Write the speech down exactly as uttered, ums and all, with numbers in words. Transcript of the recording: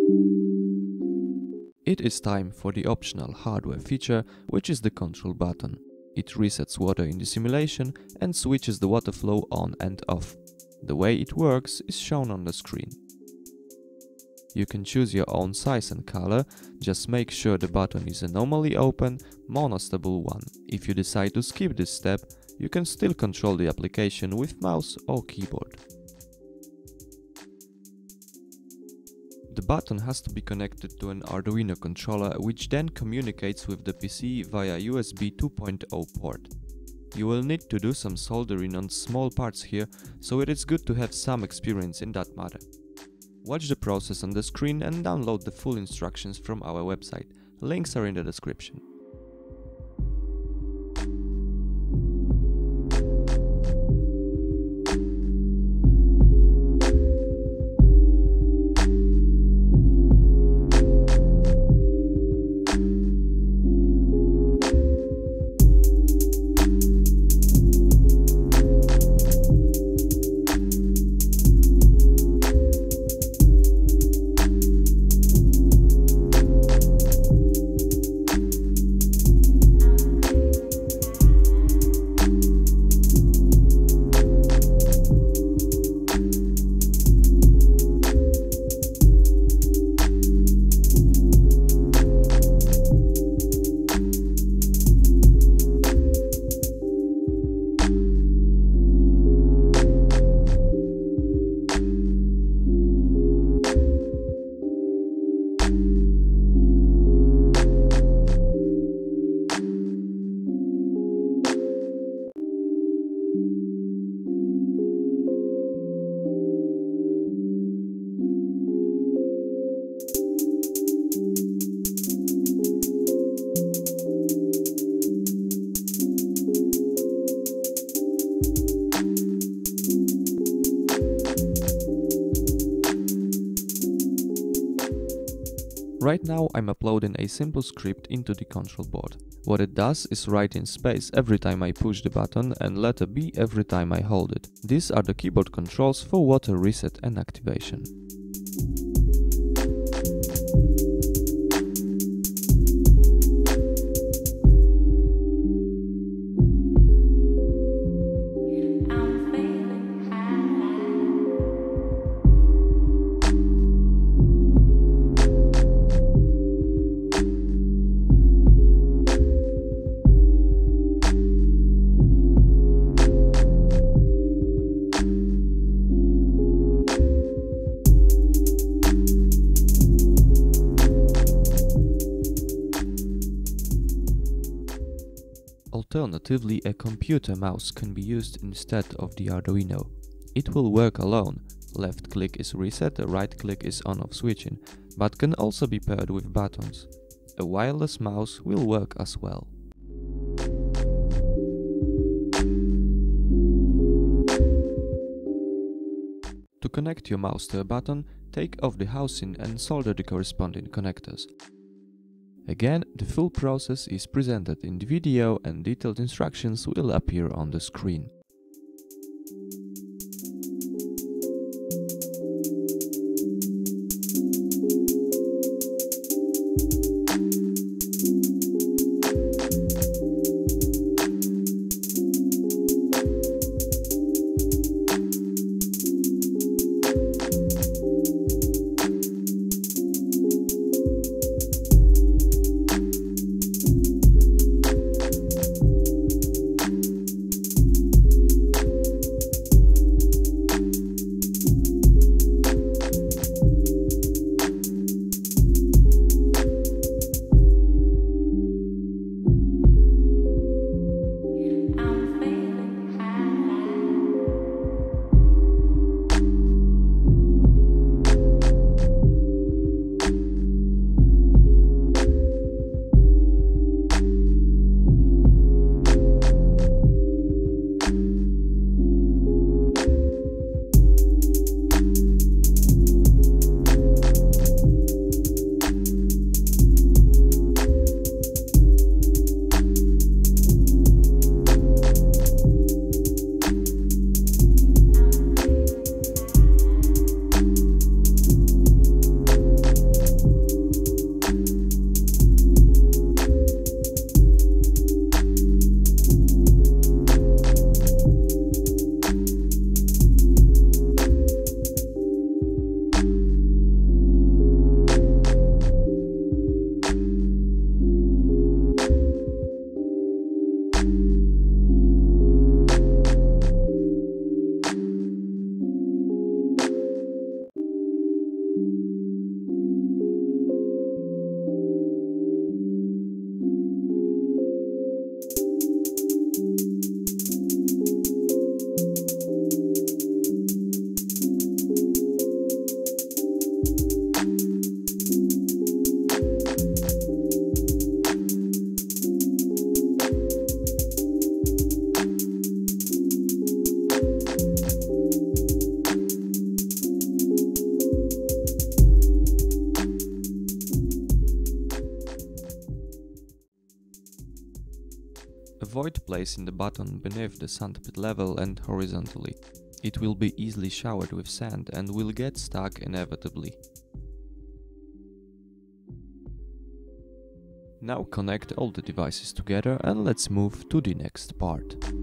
It is time for the optional hardware feature, which is the control button. It resets water in the simulation and switches the water flow on and off. The way it works is shown on the screen. You can choose your own size and color, just make sure the button is a normally open, monostable one. If you decide to skip this step, you can still control the application with mouse or keyboard. The button has to be connected to an Arduino controller, which then communicates with the P C via U S B two point oh port. You will need to do some soldering on small parts here, so it is good to have some experience in that matter. Watch the process on the screen and download the full instructions from our website. Links are in the description. Right now I'm uploading a simple script into the control board. What it does is write in space every time I push the button and letter B every time I hold it. These are the keyboard controls for water reset and activation. Alternatively, a computer mouse can be used instead of the Arduino. It will work alone. Left click is reset, right click is on-off switching, but can also be paired with buttons. A wireless mouse will work as well. To connect your mouse to a button, take off the housing and solder the corresponding connectors. Again, the full process is presented in the video and detailed instructions will appear on the screen. Avoid placing the button beneath the sandpit level and horizontally. It will be easily showered with sand and will get stuck inevitably. Now connect all the devices together and let's move to the next part.